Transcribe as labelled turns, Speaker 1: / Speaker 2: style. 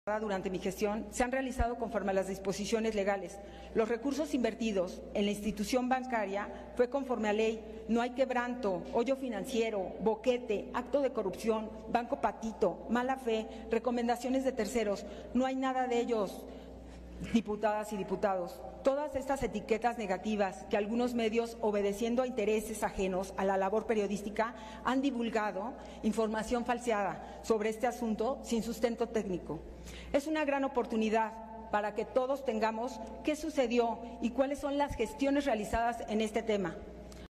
Speaker 1: Durante mi gestión se han realizado conforme a las disposiciones legales. Los recursos invertidos en la institución bancaria fue conforme a ley. No hay quebranto, hoyo financiero, boquete, acto de corrupción, banco patito, mala fe, recomendaciones de terceros. No hay nada de ellos, diputadas y diputados. Todas estas etiquetas negativas que algunos medios, obedeciendo a intereses ajenos a la labor periodística, han divulgado información falseada sobre este asunto sin sustento técnico. Es una gran oportunidad para que todos tengamos qué sucedió y cuáles son las gestiones realizadas en este tema.